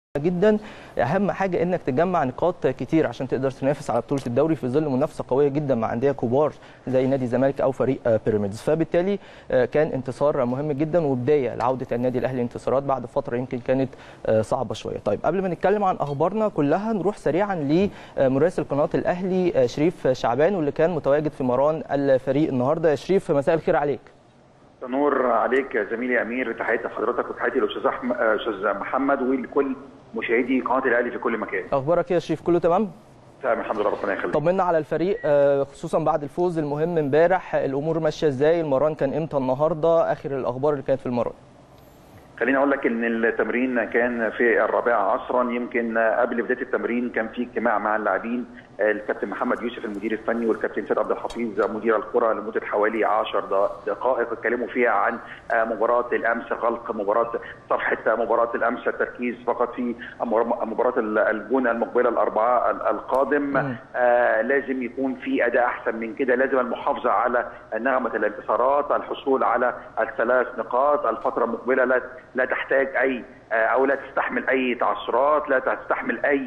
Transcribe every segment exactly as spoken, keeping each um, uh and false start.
جدا. اهم حاجه انك تجمع نقاط كتير عشان تقدر تنافس على بطوله الدوري في ظل منافسه قويه جدا مع انديه كبار زي نادي الزمالك او فريق بيراميدز. فبالتالي كان انتصار مهم جدا وبدايه لعوده النادي الاهلي انتصارات بعد فتره يمكن كانت صعبه شويه. طيب قبل ما نتكلم عن اخبارنا كلها نروح سريعا لمراسل قناه الاهلي شريف شعبان واللي كان متواجد في مران الفريق النهارده. شريف مساء الخير عليك. نور عليك يا زميلي امير، تحياتي لحضرتك وتحياتي للاستاذ احمد استاذ محمد ولكل مشاهدي قناه الاهلي في كل مكان. اخبارك ايه يا شريف؟ كله تمام؟ تمام الحمد لله، ربنا يخليك. طمنا على الفريق خصوصا بعد الفوز المهم امبارح، الامور ماشيه ازاي؟ المران كان امتى النهارده؟ اخر الاخبار اللي كانت في المران. خليني اقول لك ان التمرين كان في الرابعه عصرا، يمكن قبل بدايه التمرين كان في اجتماع مع اللاعبين، الكابتن محمد يوسف المدير الفني والكابتن سيد عبد الحفيظ مدير الكره لمده حوالي عشر دقائق اتكلموا فيها عن مباراه الامس، غلق مباراه صفحه مباراه الامس، التركيز فقط في مباراه الجونه المقبله الاربعاء القادم. آه لازم يكون في اداء احسن من كده، لازم المحافظه على نغمه الانتصارات، الحصول على الثلاث نقاط. الفتره المقبله لا لا تحتاج اي او لا تستحمل اي تعثرات، لا تستحمل اي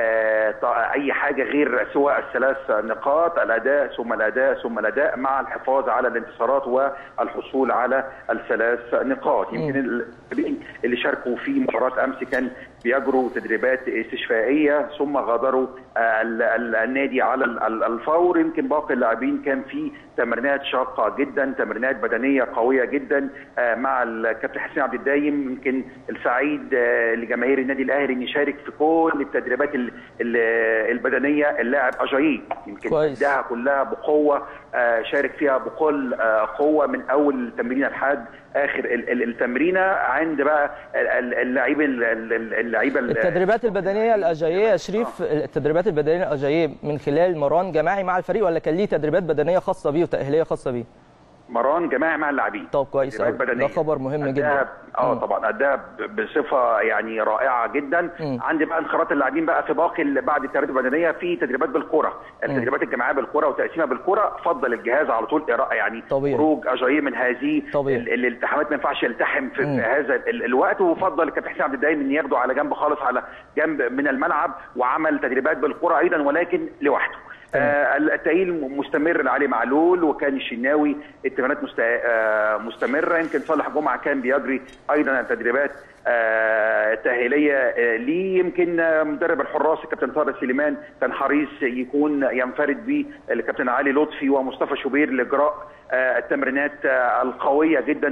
اي حاجه غير سوى الثلاث نقاط، الاداء ثم الاداء ثم الاداء مع الحفاظ على الانتصارات والحصول على الثلاث نقاط. يمكن اللي شاركوا في مباراه امس كان بيجروا تدريبات استشفائيه ثم غادروا النادي على الفور. يمكن باقي اللاعبين كان في تمرينات شاقه جدا، تمرينات بدنيه قويه جدا مع الكابتن حسين عبد الدايم. يمكن السعيد لجماهير النادي الاهلي ان يشارك في كل التدريبات البدنيه اللاعب اجاييه، يمكن اداها كلها بقوه، شارك فيها بكل قوه من اول تمرين لحد اخر التمرينه. عند بقى اللعيبه اللعيبه التدريبات البدنيه الاجاييه يا شريف، التدريبات البدنيه الاجاييه من خلال مران جماعي مع الفريق ولا كان ليه تدريبات بدنيه خاصه بيه وتاهيليه خاصه بيه؟ مران جماعي مع اللاعبين. طب كويس قوي، ده خبر مهم جدا. اه طبعا اداها بصفه يعني رائعه جدا. م. عندي بقى انخراط اللاعبين بقى في باقي بعد التدريبات البدنيه في تدريبات بالكره، التدريبات الجماعيه بالكره وتقسيمها بالكره. فضل الجهاز على طول يعني طبيعي. خروج اجاييه من هذه الالتحامات، ما ينفعش يلتحم في م. هذا الوقت، وفضل الكابتن حسين عبد الدايم ان ياخده على جنب خالص، على جنب من الملعب، وعمل تدريبات بالكره ايضا ولكن لوحده. آه التأهيل مستمر علي معلول وكان الشناوي، التمرينات مست... آه مستمره. يمكن صالح جمعه كان بيجري ايضا التدريبات آه التأهيليه آه ليه. يمكن آه مدرب الحراس الكابتن طارق سليمان كان حريص يكون ينفرد به الكابتن علي لطفي ومصطفى شوبير لاجراء آه التمرينات آه القويه جدا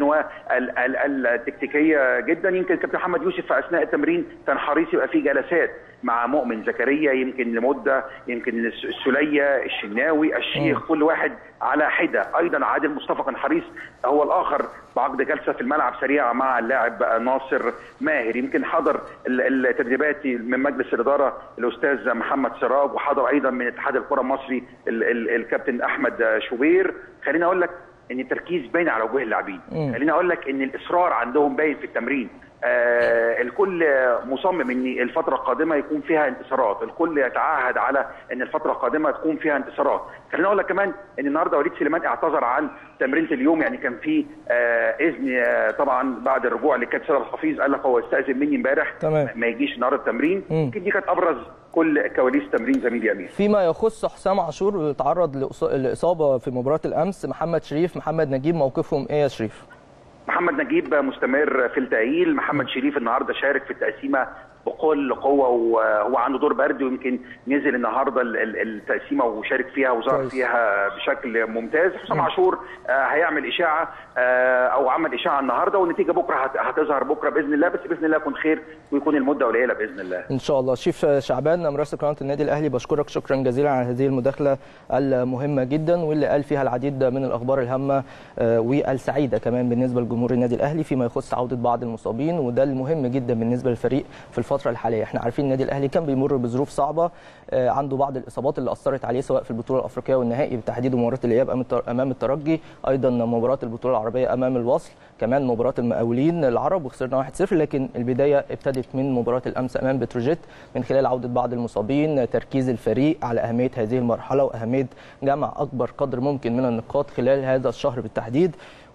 والتكتيكيه جدا. يمكن الكابتن محمد يوسف في اثناء التمرين كان حريص يبقى في جلسات مع مؤمن زكريا، يمكن لمده، يمكن السليه، الشناوي، الشيخ، م. كل واحد على حده. ايضا عادل مصطفى كان حريص هو الاخر بعقد جلسه في الملعب سريعه مع اللاعب ناصر ماهر. يمكن حضر التدريبات من مجلس الاداره الاستاذ محمد سراج، وحضر ايضا من اتحاد الكره المصري الكابتن احمد شوبير. خليني اقول لك ان التركيز باين على وجوه اللاعبين، خليني اقول لك ان الاصرار عندهم باين في التمرين. آه الكل مصمم ان الفتره القادمه يكون فيها انتصارات، الكل يتعهد على ان الفتره القادمه تكون فيها انتصارات. خليني اقول لك كمان ان النهارده وليد سليمان اعتذر عن تمرينه اليوم، يعني كان في آه اذن آه طبعا بعد الرجوع للكابتن سيد الحفيظ، قال لك هو استاذن مني امبارح ما يجيش النهارده التمرين. يمكن دي كانت ابرز كل كواليس تمرين زميلي امير. فيما يخص حسام عاشور اللي تعرض لاصابه في مباراه الامس، محمد شريف، محمد نجيب، موقفهم ايه يا شريف؟ محمد نجيب مستمر في التأهيل، محمد شريف النهارده شارك في التقسيمه بكل قوه وهو عنده دور برد، ويمكن نزل النهارده التقسيمه وشارك فيها وظهر فيها بشكل ممتاز. حسام عاشور هيعمل اشاعه او عمل اشاعه النهارده، والنتيجه بكره هتظهر بكره باذن الله، بس باذن الله يكون خير ويكون المده قليله باذن الله ان شاء الله. شريف شعبان مراسل قناه النادي الاهلي، بشكرك شكرا جزيلا على هذه المداخله المهمه جدا واللي قال فيها العديد من الاخبار الهامه والسعيده كمان بالنسبه لجمهور النادي الاهلي فيما يخص عوده بعض المصابين، وده المهم جدا بالنسبه للفريق في الفتره الحاليه. احنا عارفين النادي الاهلي كان بيمر بظروف صعبه، عنده بعض الاصابات اللي اثرت عليه سواء في البطوله الافريقيه والنهائي بالتحديد ومباراه الاياب امام الترجي، ايضا مباراه البطوله العربيه امام الوصل، كمان مباراه المقاولين العرب وخسرنا واحد صفر، لكن البدايه ابتدت من مباراه الامس امام بتروجيت من خلال عوده بعض المصابين، تركيز الفريق على اهميه هذه المرحله واهميه جمع اكبر قدر ممكن من النقاط خلال هذا الشهر بالتحديد.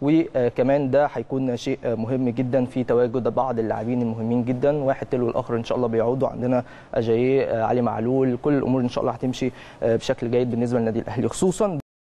وكمان ده هيكون شيء مهم جدا في تواجد بعض اللاعبين المهمين جدا، واحد تلو الاخر ان شاء الله بيعودوا. عندنا اجاييه، علي معلول، كل الامور ان شاء الله هتمشي بشكل جيد بالنسبه للنادي الاهلي، خصوصا